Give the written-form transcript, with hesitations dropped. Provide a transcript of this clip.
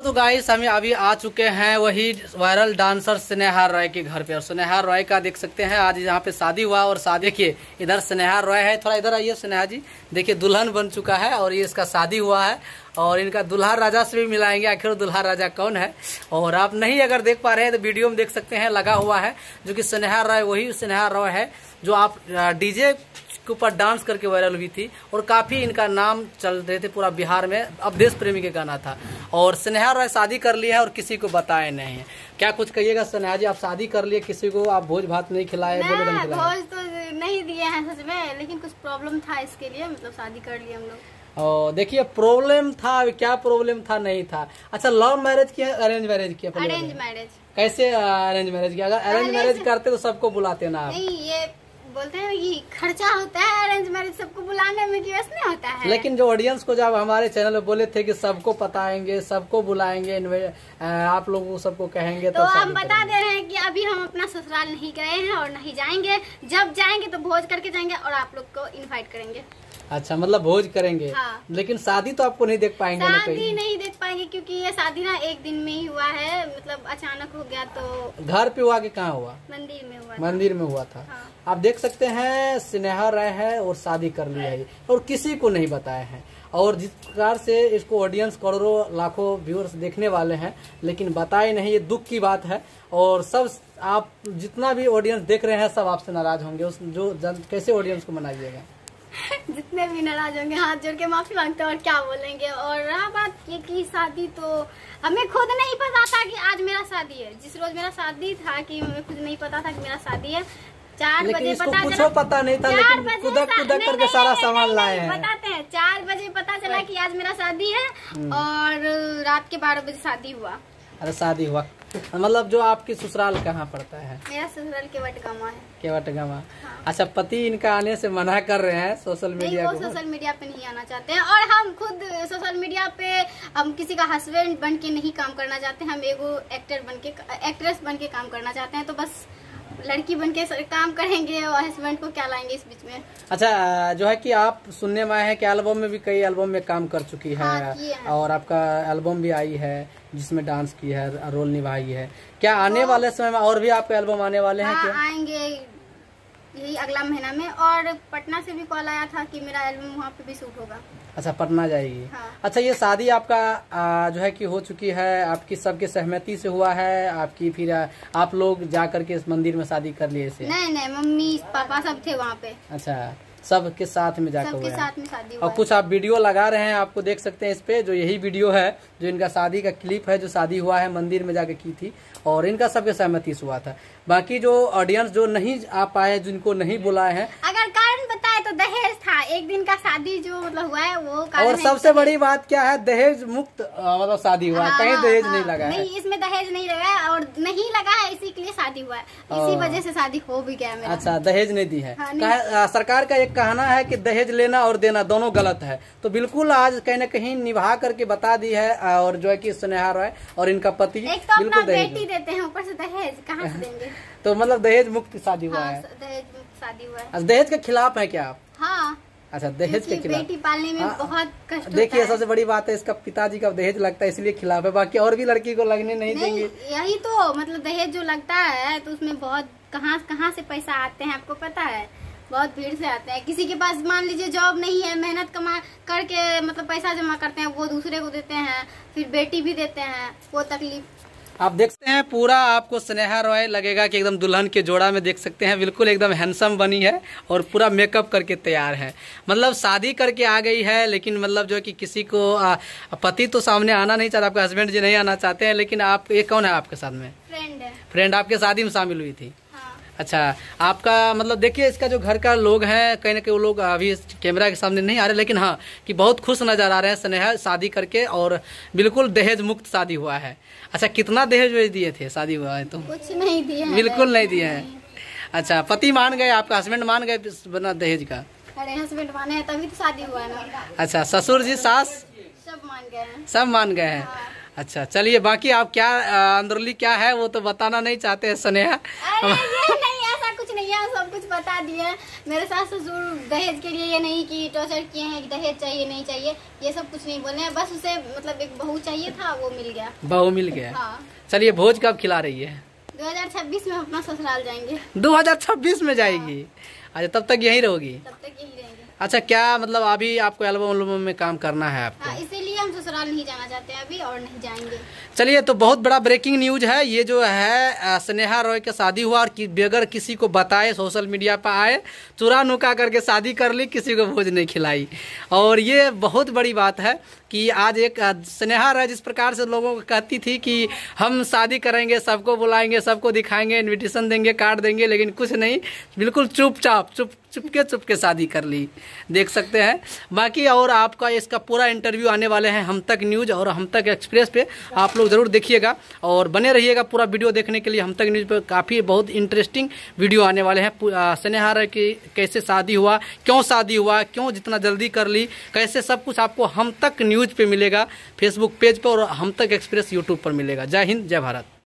तो गाइस हम अभी आ चुके हैं वही वायरल डांसर स्नेहा रॉय के घर पे। और स्नेहा रॉय का देख सकते हैं आज यहाँ पे शादी हुआ। और शादी देखिए इधर स्नेहा रॉय है, थोड़ा इधर आइए स्नेहा जी। देखिए दुल्हन बन चुका है और ये इसका शादी हुआ है। और इनका दुल्हा राजा से भी मिलाएंगे, आखिर दुल्हा राजा कौन है। और आप नहीं अगर देख पा रहे हैं तो वीडियो में देख सकते हैं, लगा हुआ है जो कि स्नेहा रॉय वही स्नेहा रॉय है जो आप डीजे के ऊपर डांस करके वायरल हुई थी। और काफी इनका नाम चल रहे थे पूरा बिहार में, अब देश प्रेमी के गाना था। और स्नेहा रॉय शादी कर ली है और किसी को बताए नहीं है। क्या कुछ कहिएगा स्नेहा जी, आप शादी कर लिए, किसी को आप भोज भात नहीं खिलाए? भोज तो नहीं दिए हैं सच में, लेकिन कुछ प्रॉब्लम था इसके लिए, मतलब शादी कर लिए हम लोग। और देखिए प्रॉब्लम था, क्या प्रॉब्लम था नहीं था। अच्छा लव मैरिज किया अरेंज मैरिज किया? Arrange marriage. कैसे अरेंज मैरिज किया? अगर अरेंज मैरिज करते तो सबको बुलाते ना आप? नहीं, ये बोलते हैं कि खर्चा होता है अरेंज मैरिज, सबको बुलाने में क्यों नहीं होता है। लेकिन जो ऑडियंस को जब हमारे चैनल में बोले थे कि सबको बताएंगे, सबको बुलाएंगे, आप लोगों को सबको कहेंगे, तो हम बता दे रहे हैं कि अभी हम अपना ससुराल नहीं गए हैं और नहीं जाएंगे। जब जाएंगे तो भोज करके जाएंगे और आप लोग को इनवाइट करेंगे। अच्छा मतलब भोज करेंगे। हाँ। लेकिन शादी तो आपको नहीं देख पाएंगे? शादी नहीं देख पाएंगे क्योंकि ये शादी ना एक दिन में ही हुआ है, मतलब अचानक हो गया। तो घर पे हुआ कि कहाँ हुआ? मंदिर में हुआ। मंदिर में हुआ था। हाँ। आप देख सकते हैं स्नेहा रॉय है और शादी कर लिया है और किसी को नहीं बताया है। और जिस प्रकार से इसको ऑडियंस करोड़ों लाखों व्यूअर्स देखने वाले हैं, लेकिन बताए नहीं, ये दुख की बात है। और सब आप जितना भी ऑडियंस देख रहे हैं सब आपसे नाराज होंगे। उस जो कैसे ऑडियंस को मनाइएगा? जितने भी नाराज होंगे हाथ जोड़ के माफी मांगते हैं और क्या बोलेंगे। और रहा बात ये कि शादी तो हमें खुद नहीं पता था कि आज मेरा शादी है। जिस रोज मेरा शादी था कि हमें खुद नहीं पता था कि मेरा शादी है। 4 बजे पता चला, पता नहीं था, लेकिन कुदक करके सारा सामान लाए हैं। बताते हैं 4 बजे पता चला कि आज मेरा शादी है और रात के 12 बजे शादी हुआ। अरे शादी हुआ मतलब जो आपकी ससुराल कहाँ पड़ता है? मेरा ससुराल केवटगामा है। केवटगामा। हाँ। अच्छा पति इनका आने से मना कर रहे हैं सोशल मीडिया को? सोशल मीडिया पे नहीं आना चाहते हैं और हम खुद सोशल मीडिया पे हम किसी का हस्बैंड बन के नहीं काम करना चाहते। हम एगो एक्ट्रेस बन के काम करना चाहते हैं। तो बस लड़की बन के काम करेंगे और हस्बैंड को क्या लाएंगे इस बीच में। अच्छा जो है कि आप सुनने में आए हैं कि एल्बम में भी कई एल्बम में काम कर चुकी है। हाँ, और आपका एल्बम भी आई है जिसमें डांस की है, रोल निभाई है। क्या आने वाले समय में और भी आपके एल्बम आने वाले हैं? क्या आएंगे यही अगला महीना में। और पटना से भी कॉल आया था कि मेरा एल्बम वहाँ पे भी शूट होगा। अच्छा पटना जाएगी। हाँ। अच्छा ये शादी आपका जो है कि हो चुकी है, आपकी सबके सहमति से हुआ है आपकी? फिर आप लोग जा करके इस मंदिर में शादी कर लिए इसे? नहीं, मम्मी पापा सब थे वहाँ पे। अच्छा सबके साथ में जाकर सबके साथ में शादी हुआ। और कुछ आप वीडियो लगा रहे हैं, आपको देख सकते हैं इस पे, जो यही वीडियो है जो इनका शादी का क्लिप है, जो शादी हुआ है मंदिर में जाके की थी और इनका सबके सहमति से हुआ था। बाकी जो ऑडियंस जो नहीं आ पाए, जिनको नहीं बुलाए हैं, अगर कारण बताए तो दहेज था। एक दिन का शादी जो मतलब हुआ है वो कारण। और सबसे बड़ी बात क्या है, दहेज मुक्त मतलब शादी हुआ है। कहीं दहेज नहीं लगा है। नहीं, इसमें दहेज नहीं लगा है और नहीं लगा है इसी के लिए शादी हुआ है। इसी वजह से शादी हो भी गया मेरा। अच्छा दहेज नहीं दी है। हाँ, सरकार का एक कहना है कि दहेज लेना और देना दोनों गलत है। तो बिल्कुल आज कहीं न कहीं निभा करके बता दी है। और जो है कि स्नेहा रॉय और इनका पति एक तो अपना बेटी देते हैं, ऊपर से दहेज कहाँ से देंगे? तो मतलब दहेज मुक्त शादी हुआ है। दहेज मुक्त शादी हुआ है। दहेज के खिलाफ है क्या आप? हाँ। अच्छा दहेज के खिलाफ। बेटी पालने में बहुत कष्ट। देखिए सबसे बड़ी बात है इसका पिताजी का दहेज लगता है इसलिए खिलाफ है, बाकी और भी लड़की को लगने नहीं देंगे। यही तो मतलब दहेज जो लगता है तो उसमें बहुत कहाँ से पैसा आते हैं आपको पता है? बहुत भीड़ से आते हैं। किसी के पास मान लीजिए जॉब नहीं है, मेहनत कमा करके मतलब पैसा जमा करते हैं, वो दूसरे को देते हैं, फिर बेटी भी देते हैं, वो तकलीफ। आप देख सकते हैं पूरा आपको स्नेहा रॉय लगेगा कि एकदम दुल्हन के जोड़ा में देख सकते हैं, बिल्कुल एकदम हैंडसम बनी है और पूरा मेकअप करके तैयार है। मतलब शादी करके आ गई है, लेकिन मतलब जो कि किसी को पति तो सामने आना नहीं चाहता, आपके हस्बैंड जी नहीं आना चाहते हैं। लेकिन आप ये कौन है आपके साथ में? फ्रेंड है। फ्रेंड आपके शादी में शामिल हुई थी? अच्छा आपका मतलब देखिए इसका जो घर का लोग हैं कहीं ना कहीं वो लोग अभी कैमरा के सामने नहीं आ रहे, लेकिन हाँ कि बहुत खुश नजर आ रहे हैं स्नेहा शादी करके और बिल्कुल दहेज मुक्त शादी हुआ है। अच्छा कितना दहेज भेज दिए थे शादी हुआ है? तो कुछ नहीं दिए, बिल्कुल नहीं दिए हैं। अच्छा पति मान गए, आपका हस्बैंड मान गए बिना दहेज का? अरे हस्बैंड माने हैं तभी तो शादी हुआ है ना। अच्छा ससुर जी सास सब मान गए हैं? सब मान गए हैं। अच्छा चलिए बाकी आप क्या अंदरली क्या है वो तो बताना नहीं चाहते हैं स्नेहा? नहीं ऐसा कुछ नहीं है, सब कुछ बता बता दिए। मेरे सास ससुर दहेज के लिए ये नहीं कि टॉर्चर किए हैं कि दहेज चाहिए नहीं चाहिए, ये सब कुछ नहीं बोले हैं। बस उसे मतलब एक बहू चाहिए था, वो मिल गया। बहू मिल गया। हाँ। चलिए भोज कब खिला रही है? 2026 में अपना ससुराल जाएंगे। 2026 में जाएगी? अच्छा, तब तक यहीं रहोगी? तब तक यही रहेंगे। अच्छा, क्या मतलब अभी आपको एल्बम में काम करना है आपको? हाँ, इसीलिए हम ससुराल नहीं जाना चाहते हैं अभी, और नहीं जाएंगे। चलिए, तो बहुत बड़ा ब्रेकिंग न्यूज है ये जो है, स्नेहा रॉय का शादी हुआ और बगैर किसी को बताए सोशल मीडिया पर आए, चुरा नुका करके शादी कर ली, किसी को भोज नहीं खिलाई। और ये बहुत बड़ी बात है कि आज एक स्नेहा रॉय जिस प्रकार से लोगों को कहती थी कि हम शादी करेंगे, सबको बुलाएंगे, सबको दिखाएंगे, इनविटेशन देंगे, कार्ड देंगे, लेकिन कुछ नहीं, बिल्कुल चुपचाप चुपके शादी कर ली, देख सकते हैं। बाकी और आपका इसका पूरा इंटरव्यू आने वाले हैं हम तक न्यूज और हम तक एक्सप्रेस पे, आप लोग जरूर देखिएगा और बने रहिएगा पूरा वीडियो देखने के लिए। हम तक न्यूज पे काफ़ी बहुत इंटरेस्टिंग वीडियो आने वाले हैं। स्नेहा रॉय की कैसे शादी हुआ, क्यों शादी हुआ, क्यों जितना जल्दी कर ली, कैसे सब कुछ आपको हम तक न्यूज पे मिलेगा, फेसबुक पेज पर और हम तक एक्सप्रेस यूट्यूब पर मिलेगा। जय हिंद, जय भारत।